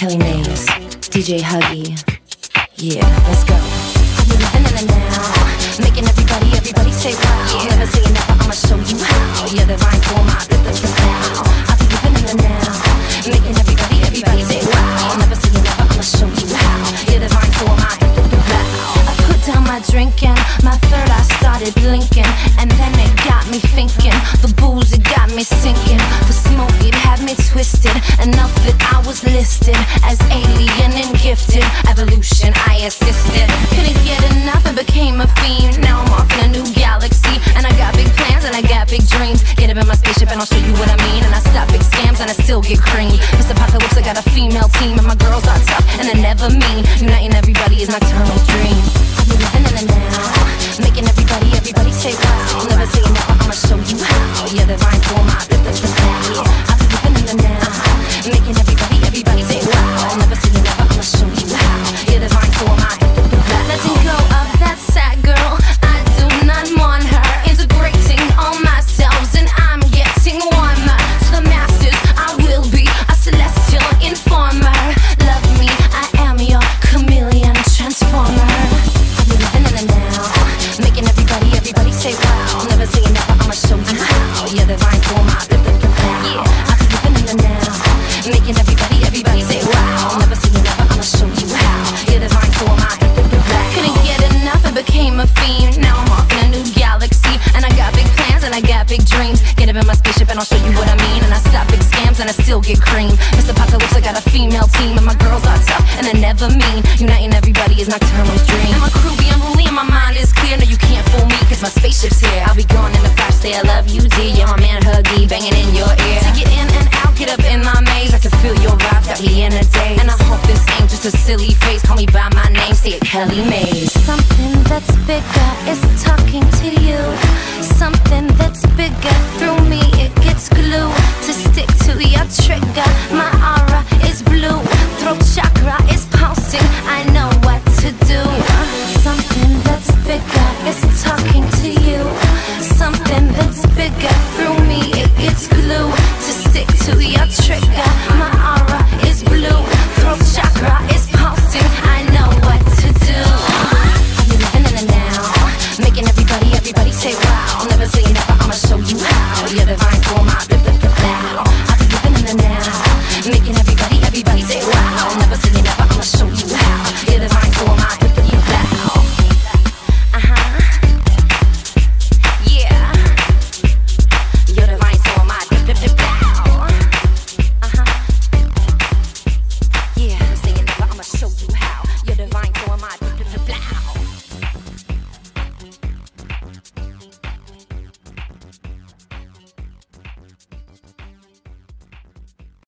Kelly Mays, DJ Huggy. Yeah, let's go. I'm living in it now, making everybody say wow. Never say never, I'ma show you how. Yeah, the rhyme for my pow. I'll be living in it now, making everybody say wow. Never say never, I'ma show you how. Yeah, the rhyme for my pow. I put down my drinking, my third eye started blinking, and then it got me thinking. The booze, it got me sinking. The smoke, it had me twisted. Enough that I was listed as alien and gifted. Evolution, I assisted. Couldn't get enough and became a fiend. Now I'm off in a new galaxy, and I got big plans and I got big dreams. Get up in my spaceship and I'll show you what I mean. And I stop big scams and I still get cream. Mr. Apocalypse, I got a female team, and my girls are tough and they're never mean. Uniting everybody is Nocturnal's dream. I'm living in it now, making everybody say wow. Never say never, I'ma show you how. Yeah, the rhyme for my pow. I'm living in it now, making everybody say wow. Never say never, I'ma show you how. Yeah, the rhyme for my pow. Letting go of that sad girl, I do not want her. Integrating all myself and I'm getting warmer. To the masses, I will be a celestial informer. Love me, I am your chameleon transformer. I'm living in it now, making everybody say wow. Never say never, I'ma show you how. Yeah, the rhyme for my pow. I'm living in it now, making everybody say wow. Never say never, I'ma show you how. Yeah, the rhyme for my pow. Couldn't get enough and became a fiend. Now I'm off in a new galaxy, and I got big plans and I got big dreams. Get up in my spaceship and I'll show you what I mean. And I stop big scams and I still get cream. Mr. Apocalypse, I got a female team, and my girls are tough and they're never mean. Uniting everybody is Nocturnal's dream. And my crew be unruly and my mind is clear. No, you can't fool me, cause my spaceship's here. I'll be gone in a flash, say I love you, dear. Yeah, my man Huggy banging in your ear. To get in and out, get up in my maze. I can feel your vibes, got me in a daze. And I hope this ain't just a silly phrase. Call me by my name, say it Kelly Mays. Something that's bigger is talking to you. Something that's bigger through